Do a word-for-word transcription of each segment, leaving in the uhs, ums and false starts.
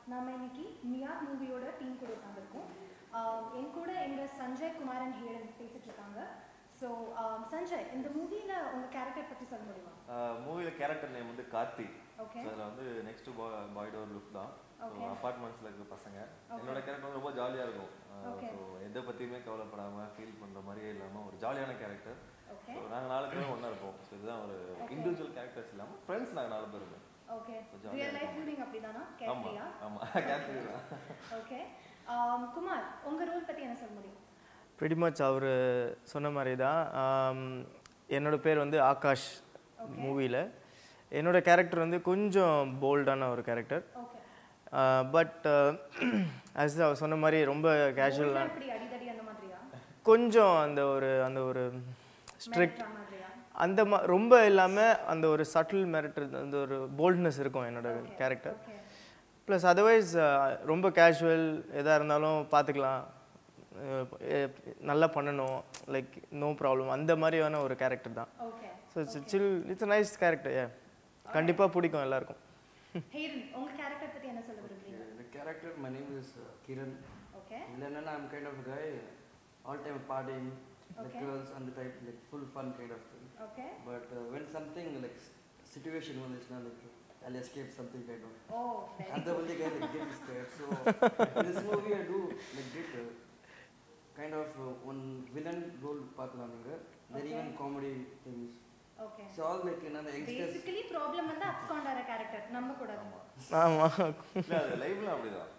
நாம இன்னைக்கு மியா மூவியோட டீம் கூட உட்காந்துருக்கோம். என் கூட எங்க சஞ்சய், குமார் அண்ட் ஹேடன் பேசிட்டு இருக்காங்க. ஸோ சஞ்சய், இந்த மூவியில் உங்கள் கேரக்டர் பற்றி சொல்ல முடியுமா? மூவியில் கேரக்டர் நேம் வந்து கார்த்தி. ஓகே. அதில் வந்து நெக்ஸ்ட் பாய் டோர் லுக் தான். அப்பார்ட்மெண்ட்ஸில் இருக்க பசங்க. என்னோட கேரக்டர் வந்து ரொம்ப ஜாலியாக இருக்கும். ஸோ எதை பற்றியுமே கவலைப்படாமல் ஃபீல் பண்ணுற மாதிரியே இல்லாமல் ஒரு ஜாலியான கேரக்டர். ஸோ நாங்கள் நாலு பேரும் ஒன்றா இருப்போம். ஸோ இதுதான் ஒரு இண்டிவிஜுவல் கேரக்டர்ஸ் இல்லாமல் ஃப்ரெண்ட்ஸ் நாங்கள் நாலு பேர் இருக்கோம். ஓகே. ரியல் லைஃப் லிவிங் அப்படிதானா? கேரக்டரியா? ஆமா, கேரக்டர் தான். ஓகே. குமார், உங்க ரோல் பத்தி என்ன சொல்ல முடியும்? pretty much அவர் சொன்ன மாதிரி தான். என்னோட பேர் வந்து ஆகாஷ். மூவியில் என்னோட கேரக்டர் வந்து கொஞ்சம் போல்டான ஒரு கேரக்டர். பட் ஆஸ் அவர் சொன்ன மாதிரி ரொம்ப கேஷுவலாக, கொஞ்சம் அந்த ஒரு அந்த ஒரு ஸ்ட்ரிக்ட் அந்த மா ரொம்ப இல்லாமல் அந்த ஒரு சட்டில் மெரிட், அந்த ஒரு போல்ட்னஸ் இருக்கும் என்னோட கேரக்டர். ப்ளஸ் அதர்வைஸ் ரொம்ப கேஷுவல், எதாக இருந்தாலும் பார்த்துக்கலாம், நல்லா பண்ணணும், லைக் நோ ப்ராப்ளம், அந்த மாதிரியான ஒரு கேரக்டர் தான். So it's chill it's a nice character. ஏ கண்டிப்பாக பிடிக்கும் எல்லாருக்கும். ஹேடன், உங்க கேரக்டர் பத்தி என்ன சொல்ல விரும்புறீங்க? The character, my name is uh, Kiran. Okay. Then I'm kind of a guy, all time partying, like girls and the type, like full fun kind of thing. Okay. But uh, when something like situation one is not like I'll escape something kind of. Oh. And the only guy like getting scared. So in this movie I do like did uh, kind of uh, one villain role பார்க்கலாம்ங்க. Then even comedy things. Okay. So all like you know the youngsters. Basically problem வந்து abscondara character நம்ம கூடாது. ஆமா. இல்ல அது லைவ்ல அப்படிதான்.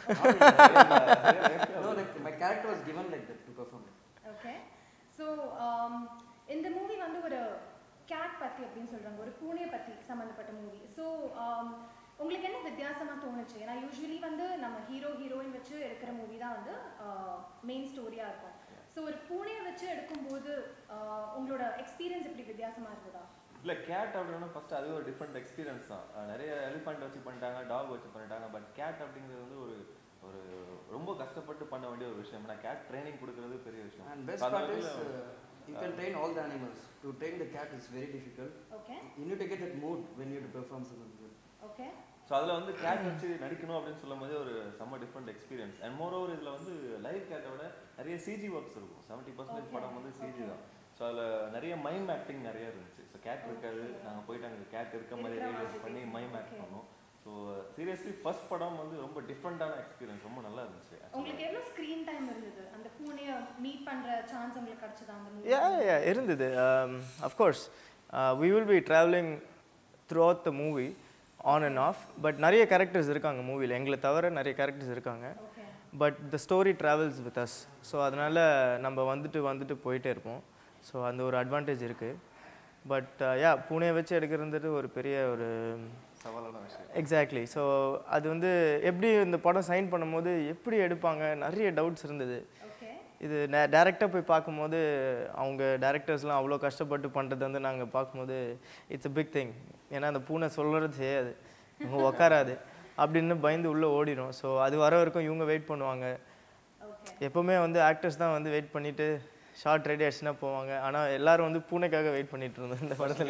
No, like my character was given like that to perform. Okay. So um இந்த movie வந்து ஒரு கேட் பத்தி அப்படின்னு சொல்றாங்க, ஒரு பூனையை பத்தி சம்பந்தப்பட்ட மூவி. ஸோ உங்களுக்கு என்ன வித்தியாசமாக தோணுச்சு? ஏன்னா யூஸ்வலி வந்து நம்ம ஹீரோ ஹீரோயின் வச்சு எடுக்கிற மூவி தான் வந்து மெயின் ஸ்டோரியாக இருக்கும். ஸோ ஒரு பூனையை வச்சு எடுக்கும்போது உங்களோட எக்ஸ்பீரியன்ஸ் எப்படி வித்தியாசமாக இருந்ததா? இல்லை, கேட் அப்படின்னா ஃபர்ஸ்ட் அது ஒரு டிஃப்ரெண்ட் எக்ஸ்பீரியன்ஸ் தான். நிறைய எலிஃபண்ட் வச்சு பண்ணிட்டாங்க, டாக் வச்சு பண்ணிட்டாங்க. பட் கேட் அப்படிங்கிறது வந்து ஒரு ஒரு ரொம்ப கஷ்டப்பட்டு பண்ண வேண்டிய ஒரு விஷயம். ஏன்னா கேட் ட்ரைனிங் கொடுக்கறது பெரிய விஷயம். And best part is uh, you can train all the animals. To train the cat is very difficult. Okay. You need to get that mood when you perform something. Okay. So அதில் வந்து gate வச்சு நடிக்கணும் அப்படின்னு சொல்லும் போது ஒரு செம்ம different experience. And moreover இதில் வந்து லைவ் கேட்டை விட நிறைய சிஜி ஒர்க்ஸ் இருக்கும். செவன்ட்டி பர்சன்டேஜ் படம் வந்து சிஜி தான். ஸோ அதில் நிறைய மைம் ஆக்டிங் நிறைய இருந்துச்சு. ஸோ கேட் இருக்காது, நாங்கள் போயிட்டு அங்கே கேட் இருக்க மாதிரி ரியலைஸ் பண்ணி மைம் ஆக்ட் பண்ணோம். ஸோ சீரியஸ்லி ஃபர்ஸ்ட் படம் வந்து ரொம்ப டிஃப்ரெண்டான எக்ஸ்பீரியன்ஸ், ரொம்ப நல்லா இருந்துச்சு. உங்களுக்கு எவ்வளோ ஸ்க்ரீன் டைம் இருந்தது? அந்த பூனையை மீட் பண்ணுற சான்ஸ் உங்களுக்கு கிடைச்சதா? அந்த யா யா இருந்தது. Of course we will be travelling throughout the movie on and off. But நிறைய கேரக்டர்ஸ் இருக்காங்க மூவியில், எங்களை தவிர நிறைய கேரக்டர்ஸ் இருக்காங்க. But the story travels with us. So அதனால் நம்ம வந்துட்டு வந்துட்டு போயிட்டே இருப்போம். ஸோ அந்த ஒரு அட்வான்டேஜ் இருக்குது. பட் யா பூனையை வச்சு எடுக்கிறது ஒரு பெரிய ஒரு சவாலான விஷயம். எக்ஸாக்ட்லி. ஸோ அது வந்து எப்படி இந்த படம் சைன் பண்ணும்போது எப்படி எடுப்பாங்க, நிறைய டவுட்ஸ் இருந்தது. இது டேரெக்டாக போய் பார்க்கும்போது அவங்க டேரக்டர்ஸ்லாம் அவ்வளோ கஷ்டப்பட்டு பண்ணுறது வந்து நாங்கள் பார்க்கும்போது இட்ஸ் அ பிக் திங். ஏன்னா அந்த பூனை சொல்கிறது செய்யாது, இவங்க உக்காராது அப்படின்னு பயந்து உள்ளே ஓடிடும். ஸோ அது வர வரைக்கும் இவங்க வெயிட் பண்ணுவாங்க. எப்போவுமே வந்து ஆக்டர்ஸ் தான் வந்து வெயிட் பண்ணிவிட்டு ஷார்ட் ரெடி ஆச்சுன்னா போவாங்க. ஆனால் எல்லாரும் வந்து பூனைக்காக வெயிட் பண்ணிட்டு இருந்தோம் இந்த படத்தில்.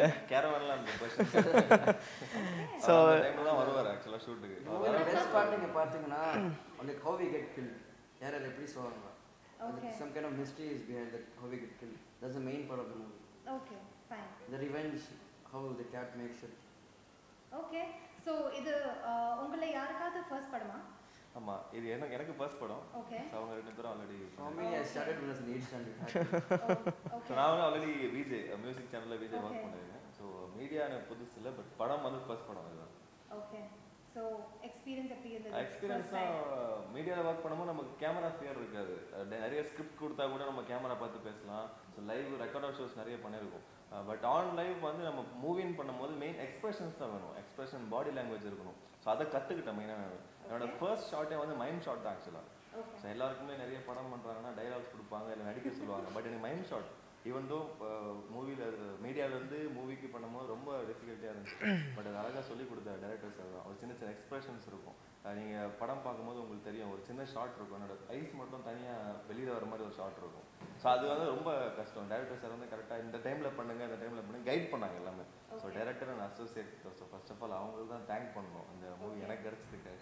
ஸோ வருவார் ஆக்சுவலாக ஷூட்டுக்கு. பெஸ்ட் பார்ட் நீங்கள் பார்த்தீங்கன்னா like how we get killed, யாராவது எப்படி சொல்லுவாங்க, some kind of mystery is behind that, how we get killed. That's the main part of the movie. Okay, fine. The revenge, how the cat makes it. Okay, so இது உங்களை யாருக்காவது first படமா? ஆமா, இது எனக்கு எனக்கு ஃபர்ஸ்ட் படம். Okay. So அவங்க ரெண்டு பேரும் already for me I started when I was in eighth standard. So நான் ஆல்ரெடி விஜே மியூசிக் சேனல்ல விஜே வர்க் பண்ணிருக்கேன். சோ மீடியா எனக்கு புதுசு இல்ல, பட் படம் வந்து ஃபர்ஸ்ட் படம் இதுதான். ஓகே. சோ எக்ஸ்பீரியன்ஸ் எப்படி இருந்தது? எக்ஸ்பீரியன்ஸ்னா மீடியால வர்க் பண்ணும்போது நமக்கு கேமரா ஃபியர் இருக்காது. நிறைய ஸ்கிரிப்ட் கொடுத்தா கூட நம்ம கேமரா பார்த்து பேசலாம். ஸோ லைவ் ரெக்கார்ட் ஷோஸ் நிறைய பண்ணியிருக்கோம். பட் ஆன் லைவ் வந்து நம்ம மூவின்னு பண்ணும்போது மெயின் எக்ஸ்பிரஷன்ஸ் தான் வேணும். எக்ஸ்பிரஷன், பாடி லாங்குவேஜ் இருக்கணும். ஸோ அதை கற்றுக்கிட்டேன் மெயினாக. என்னோட ஃபர்ஸ்ட் ஷார்ட்டே வந்து மைம் ஷாட் தான் ஆக்சுவலாக. ஸோ எல்லாருக்குமே நிறைய படம் பண்ணுறாங்கன்னா டைலாக்ஸ் கொடுப்பாங்க, இல்லை நடிக்க சொல்லுவாங்க. பட் எனக்கு மைம் ஷாட் ஈவன் தோ மூவியில் மீடியாவிலேருந்து மூவிக்கு பண்ணும்போது ரொம்ப டிஃபிகல்ட்டியாக இருந்துச்சு. பட் அது அழகாக சொல்லி கொடுத்த டேரக்டர்ஸ் அதுதான். ஒரு சின்ன சின்ன எக்ஸ்பிரஷன்ஸ் இருக்கும். நீங்கள் படம் பார்க்கும்போது உங்களுக்கு தெரியும், ஒரு சின்ன ஷார்ட் இருக்கும், என்னோட ஐஸ் மட்டும் தனியாக வெளியில் வர மாதிரி ஒரு ஷார்ட் இருக்கும். ஸோ அது வந்து ரொம்ப கஷ்டம். டேரக்டர் சார் வந்து கரெக்டாக இந்த டைமில் பண்ணுங்கள், இந்த டைமில் பண்ணுங்க கைட் பண்ணாங்க எல்லாமே. So director and associate first of all அவங்களுக்கு தான் தேங்க் பண்ணணும் இந்த மூவி எனக்கு கிடச்சதுக்காக.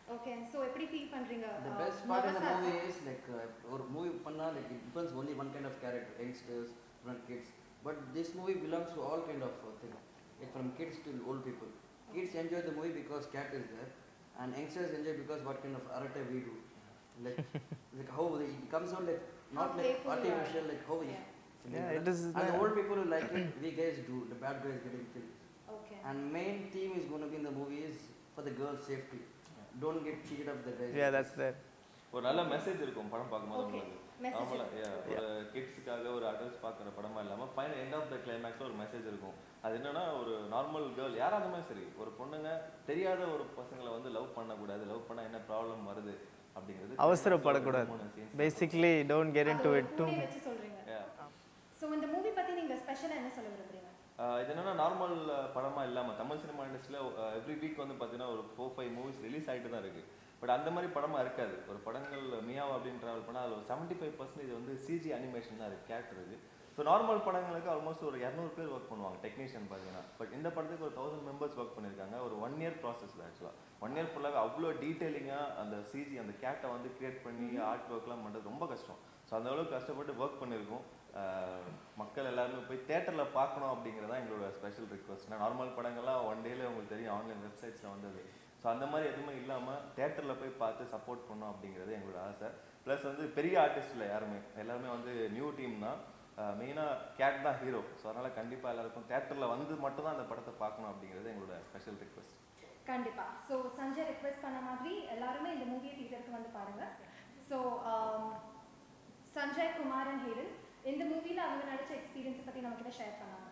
Okay, so எப்படி feel பண்றீங்க? The best part in the movie is like ஒரு movie பண்ணா like it depends only one kind of character, youngsters, different kids. But this movie belongs to all kind of uh, thing, like from kids to old people. Kids enjoy the movie because cat is there, and youngsters enjoy because what kind of ARATTAI we do. Like, like how the, it comes out like not how like artificial, like how yeah. Yeah, it is. And the old people who like it, we guys do. The bad guys getting killed. Okay. And main theme is going to be in the movie is for the girls' safety. Don't get cheated up the guys. Yeah, that's there. ஒரு நல்ல message இருக்கும் படம் பார்க்கும்போது உங்களுக்கு. Message. ஒரு கிட்ஸுக்காக ஒரு adults பார்க்குற படமா இல்லாமல் ஃபைனல் எண்ட் ஆஃப் த கிளைமேக்ஸில் ஒரு மெசேஜ் இருக்கும். அது என்னன்னா ஒரு நார்மல் கேர்ள் யாராக இருந்தாலும் சரி ஒரு பொண்ணுங்க தெரியாத ஒரு பசங்களை வந்து லவ் பண்ணக்கூடாது, லவ் பண்ணால் என்ன ப்ராப்ளம் வருது அப்படிங்கிறது அவசரப்படக்கூடாது. Basically don't get into it too. So இந்த மூவி பற்றி நீங்கள் ஸ்பெஷலாக என்ன சொல்ல விரும்புறீங்க? இது என்னன்னா நார்மல் படமாக இல்லாமல் தமிழ் சினிமா இண்டஸ்ட்ரியில் எவ்ரி வீக் வந்து பார்த்தீங்கன்னா ஒரு ஃபோர் ஃபைவ் மூவிஸ் ரிலீஸ் ஆகிட்டு தான் இருக்குது. பட் அந்த மாதிரி படமாக இருக்காது. ஒரு படங்கள் மியாவ் அப்படின்னு ட்ராவல் பண்ணால் அதில் ஒரு செவன்ட்டி ஃபைவ் பர்சன்டேஜ் வந்து சிஜி அனிமேஷன் தான் இருக்குது, கேரக்டர் இருக்குது. ஸோ நார்மல் படங்களுக்கு ஆல்மோஸ்ட் ஒரு இரநூறு பேர் ஒர்க் பண்ணுவாங்க டெக்னீஷியன் பார்த்தீங்கன்னா. பட் இந்த படத்துக்கு ஒரு தௌசண்ட் மெம்பர்ஸ் ஒர்க் பண்ணியிருக்காங்க. ஒரு ஒன் இயர் ப்ராசஸ் தான் ஆக்சுவலாக. ஒன் இயர் ஃபுல்லாக அவ்வளோ டீட்டெயிலிங்காக அந்த சிஜி அந்த கேட்டை வந்து கிரியேட் பண்ணி ஆர்ட் ஒர்க்லாம் பண்ணுறது ரொம்ப கஷ்டம். ஸோ அந்த அளவுக்கு கஷ்டப்பட்டு ஒர்க் பண்ணியிருக்கோம். மக்கள் எல்லாருமே போய் தேட்டரில் பார்க்கணும் அப்படிங்கிறதான் எங்களோட ஸ்பெஷல் ரிக்வஸ்ட். நார்மல் படங்கள்லாம் ஒன் டேல உங்களுக்கு தெரியும் ஆன்லைன் வெப்சைட்ஸில் வந்தது. ஸோ அந்த மாதிரி எதுவுமே இல்லாமல் தேட்டரில் போய் பார்த்து சப்போர்ட் பண்ணோம் அப்படிங்கிறது எங்களோட ஆசை. ப்ளஸ் வந்து பெரிய ஆர்டிஸ்ட் இல்லை யாருமே, எல்லாருமே வந்து நியூ டீம் தான். மெயினாக கேட் தான் ஹீரோ. ஸோ அதனால் கண்டிப்பாக எல்லாருக்கும் தேட்டரில் வந்து மட்டும் தான் அந்த படத்தை பார்க்கணும் அப்படிங்கிறது எங்களோட ஸ்பெஷல் ரிக்வஸ்ட். கண்டிப்பாக. ஸோ சஞ்சய் ரிக்வெஸ்ட் பண்ண மாதிரி எல்லாருமே இந்த மூவியை தியேட்டருக்கு வந்து பாருங்கள். So Sanjay, Kumar and Hayden இந்த மூவியில் அவங்க நடித்த எக்ஸ்பீரியன்ஸை பற்றி நம்மக்கிட்ட ஷேர் பண்ணாங்க.